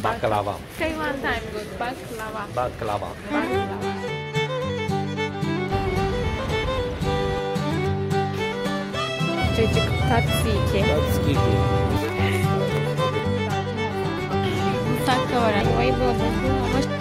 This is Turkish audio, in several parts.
Baklava. Say one time good. Baklava. Baklava. Baklava. Cacık tatsiki. Tatsiki. Musakka var. Vay buldum ama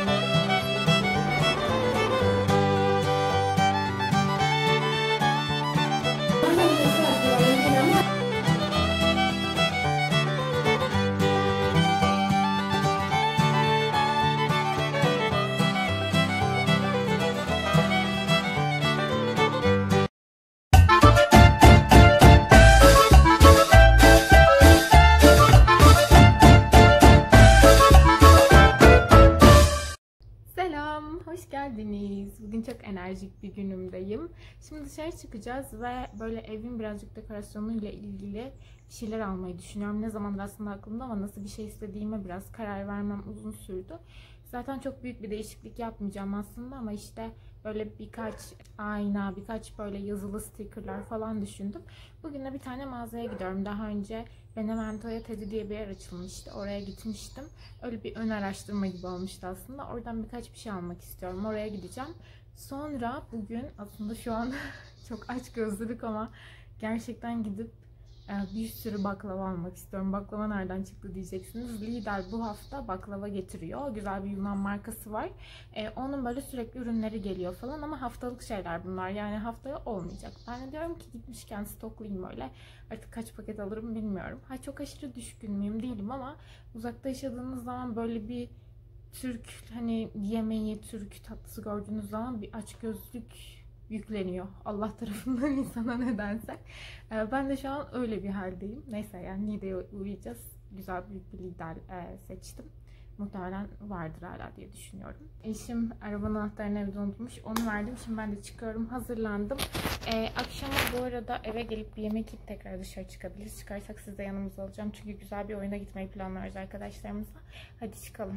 hoş geldiniz. Bugün çok enerjik bir günümdeyim. Şimdi dışarı çıkacağız ve böyle evin birazcık dekorasyonuyla ilgili bir şeyler almayı düşünüyorum. Ne zamandır aslında aklımda ama nasıl bir şey istediğime biraz karar vermem uzun sürdü. Zaten çok büyük bir değişiklik yapmayacağım aslında ama işte böyle birkaç ayna, birkaç böyle yazılı stickerlar falan düşündüm. Bugün de bir tane mağazaya gidiyorum. Daha önce Benevento'ya Teddy diye bir yer açılmıştı. Oraya gitmiştim. Öyle bir ön araştırma gibi olmuştu aslında. Oradan birkaç bir şey almak istiyorum. Oraya gideceğim. Sonra bugün aslında şu an çok aç gözlülük ama gerçekten gidip bir sürü baklava almak istiyorum. Baklava nereden çıktı diyeceksiniz. Lidl bu hafta baklava getiriyor. Güzel bir Yunan markası var. Onun böyle sürekli ürünleri geliyor falan ama haftalık şeyler bunlar. Yani haftaya olmayacak. Ben de diyorum ki gitmişken stoklayayım öyle. Artık kaç paket alırım bilmiyorum. Çok aşırı düşkün müyüm değilim ama uzakta yaşadığınız zaman böyle bir Türk hani yemeği, Türk tatlısı gördüğünüz zaman bir açgözlük yükleniyor Allah tarafından insana nedense. Ben de şu an öyle bir haldeyim. Neyse yani Niğde'ye uğrayacağız. Güzel büyük bir Lidl seçtim. Muhtemelen vardır hala diye düşünüyorum. Eşim arabanın anahtarını evde unutmuş. Onu verdim. Şimdi ben de çıkıyorum. Hazırlandım. Akşama bu arada eve gelip bir yemek yiyip tekrar dışarı çıkabiliriz. Çıkarsak siz de yanımıza alacağım. Çünkü güzel bir oyuna gitmeyi planlıyoruz arkadaşlarımızla. Hadi çıkalım.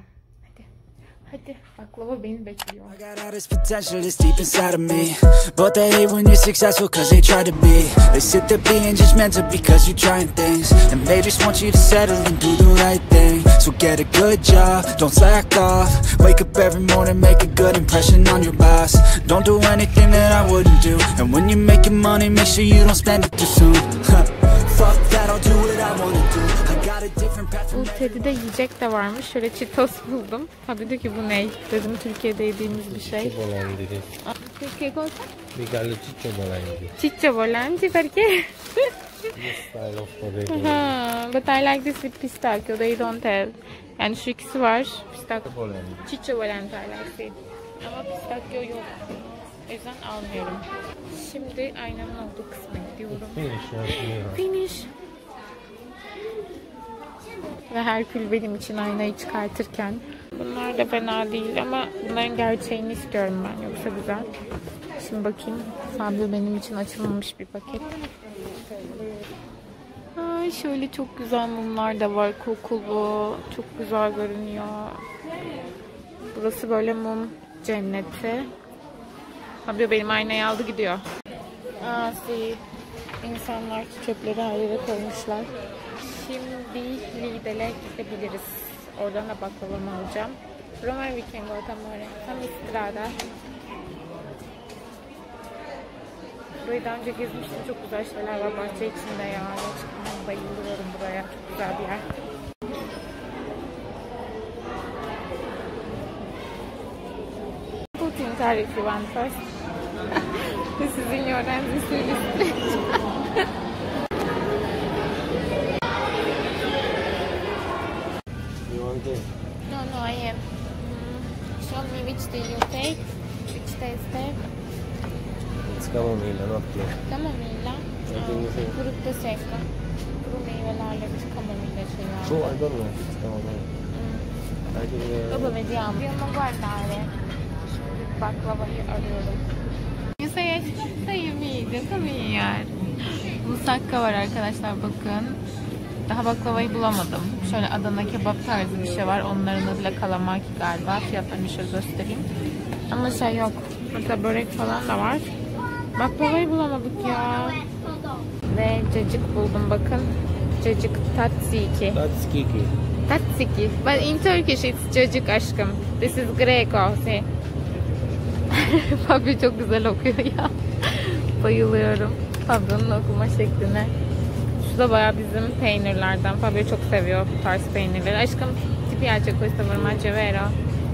Hadi baklava beni bekliyor. I got all this potential that's deep inside of me, but they hate when you're successful cause they try to be. They sit there being just mental because you're trying things, and they just want you to settle and do the right thing. So get a good job, don't slack off. Wake up every morning, make a good impression on your boss. Don't do anything that I wouldn't do, and when you're making money, make sure you don't spend it too soon. Fuck that, I'll do what I wanna do. I got a different path from. Bu Teddy'de yiyecek de varmış. Şöyle Cheetos buldum. Tabii diyor ki bu ne? Dedim Türkiye'de yediğimiz bir şey. Ciccio volandi. Che cosa? Mi calo ciccio volandi. Ciccio volandi perché? Ha, but I like this with pistachio. They don't have. Yani şu ikisi var. Pistachio. Ciccio volandi I like it. Ama pistachio yok. O yüzden almıyorum. Şimdi aynanın olduğu kısma gidiyorum. Finish. Ve Herkül benim için aynayı çıkartırken. Bunlar da fena değil ama bunların gerçeğini istiyorum ben. Yoksa güzel. Şimdi bakayım. Fabio benim için açılmamış bir paket. Ay şöyle çok güzel mumlar da var. Kokulu. Çok güzel görünüyor. Burası böyle mum cenneti. Fabio benim aynayı aldı gidiyor. İnsanlar çöpleri her yere koymuşlar. Şimdi Lidl'e gidebiliriz. Oradan da baklavamı alacağım. Roma we can go tomorrow. Tam Istrada. Burayı daha önce gezmiştim. Çok güzel şeyler var bahçe içinde ya. Gerçekten bayılıyorum buraya. Çok güzel bir yer. Put in car if you want first. This is in your hands. This is No, I am. Show me which do you take? Which taste? It's camomilla, not tea. Camomilla. Frutta secca. Kuru meyvelerle bir camomilla şeyler. Oh, I don't know if it's camomilla. I think Dopo vediamo. Dobbiamo guardare. Şimdi baklavayı arıyorum. You say I mean, come here. Musakka var arkadaşlar bakın. Daha baklavayı bulamadım. Şöyle Adana kebap tarzı bir şey var. Onların adıyla kalamaki galiba. Fiyatlarını şöyle göstereyim. Ama şey yok. Burada börek falan da var. Baklavayı bulamadık ya. Ve cacık buldum bakın. Cacık tatsiki. Tatsiki. Tatsiki. But in Turkish it's çocuk aşkım. This is Greco. See. Fabio çok güzel okuyor ya. Bayılıyorum Fabio'nun okuma şekline. Şu da bayağı bizim peynirlerden. Fabio çok seviyor bu tarz peynirleri. Aşkım ti piace questo formaggio vero?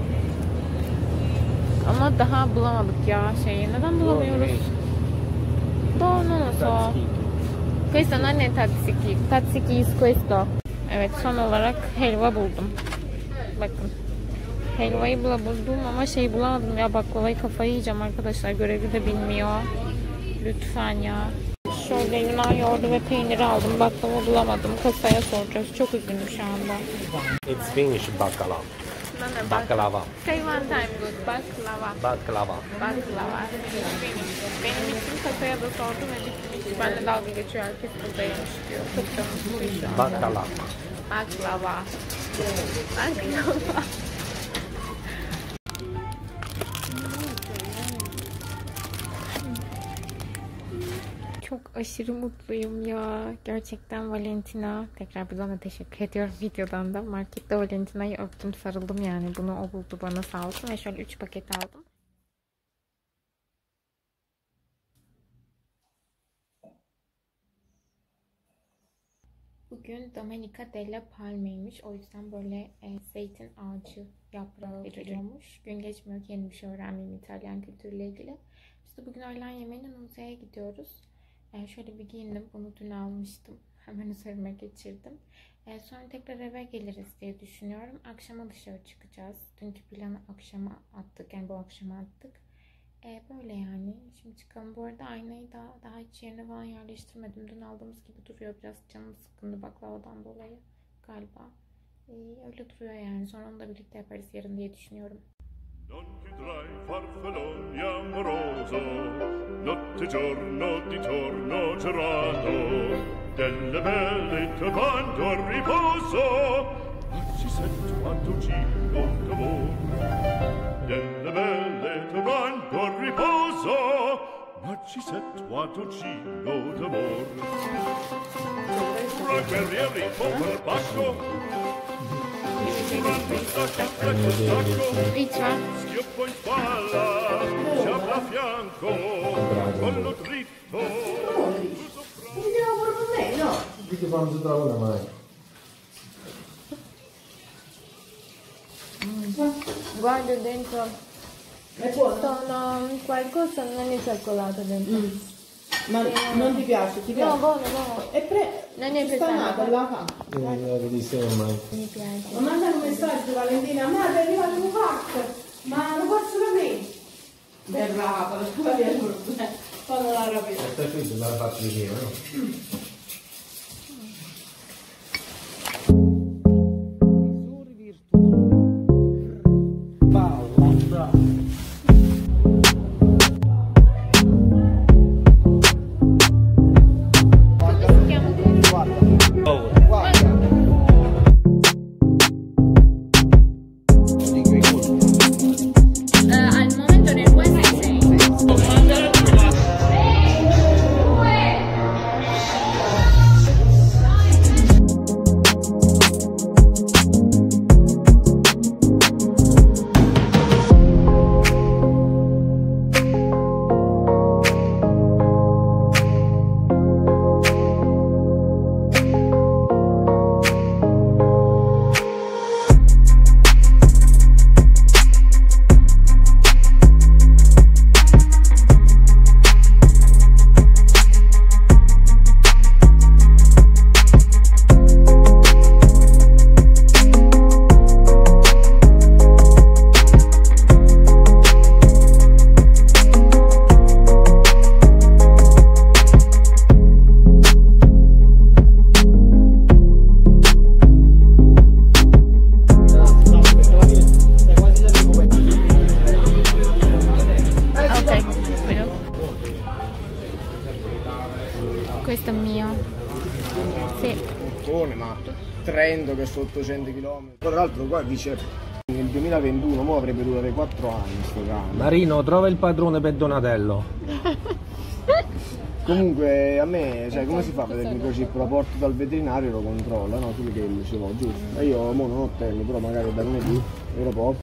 Ama daha bulamadık ya şeyi. Neden bulamıyoruz? No so. Questo non è tatsiki. Tatsiki is questo. Evet, son olarak helva buldum. Bakın. Helvayı buldum ama şey bulamadım ya, baklavayı kafayı yiyeceğim arkadaşlar. Görevi de bilmiyor. Lütfen ya. Şöyle Yunan yoğurdu ve peyniri aldım. Baklava bulamadım. Kasaya soracağız. Çok üzgünüm şu anda. It's Finnish baklava. Baklava. Say one time good. Baklava. Baklava. Baklava. Benim için kasaya da sordum ve bitmiş. Benimle dalga geçiyor. Herkes buradaymış diyor. Çok canım şu anda. Baklava. Baklava. Baklava. Çok aşırı mutluyum ya. Gerçekten Valentina. Tekrar buradan da teşekkür ediyorum videodan da. Markette Valentina'yı öptüm, sarıldım yani. Bunu o buldu bana, sağ olsun. Ve şöyle 3 paket aldım. Bugün Domenica della Palme'ymiş. O yüzden böyle zeytin ağacı yaprağı veriliyormuş. Gün geçmiyor ki yeni bir şey öğrenmeyeyim İtalyan kültürüyle ilgili. Biz de bugün öğlen yemeğine Nuze'ye gidiyoruz. Şöyle bir giyindim. Bunu dün almıştım. Hemen üzerime geçirdim. Sonra tekrar eve geliriz diye düşünüyorum. Akşama dışarı çıkacağız. Dünkü planı akşama attık. Yani bu akşama attık. Böyle yani. Şimdi çıkalım. Bu arada aynayı daha hiç yerine falan yerleştirmedim. Dün aldığımız gibi duruyor. Biraz canım sıkkındı baklavadan dolayı galiba. Öyle duruyor yani. Sonra onu da birlikte yaparız yarın diye düşünüyorum. Non chiudrai farfallone amoroso, notte giorno di torno giurato, delle belle turbando a riposo, non si sente quanto cibo d'amor. Delle belle turbando a riposo, non ci sente quanto cibo d'amor. Fra guerrieri con il basso, Lütfen. schioppo in spalla, sciabla a fianco, collo dritto. Andiamo proprio me, no? Di che quando si trova mai? Guarda dentro. È buono? Sono qualcosa, non è cioccolato dentro. Ma non ti piace? Ti No, piace? buono, buono. Non è pesante, la fa. Di sera mai. Mi piace. Ma mandare un messaggio Valentina, ma è arrivato un fatto, ma lo posso capire? Brava, lo spavento. Quando la rapida. Questa qui se la faccio vedere, no? Al momento nel web sei. Questo è mio. Sì. Ma Trento che è su 800 km. Tra l'altro qua dice nel 2021, mo avrebbe durato 4 anni sto cane. Marino, trova il padrone per Donatello. Comunque a me, sai come si fa a vedere il microchip? Lo porto dal veterinario e lo controlla, no? Tu che ce l'ho, giusto? E io mo non ho tempo, però magari da lunedì me lo porto.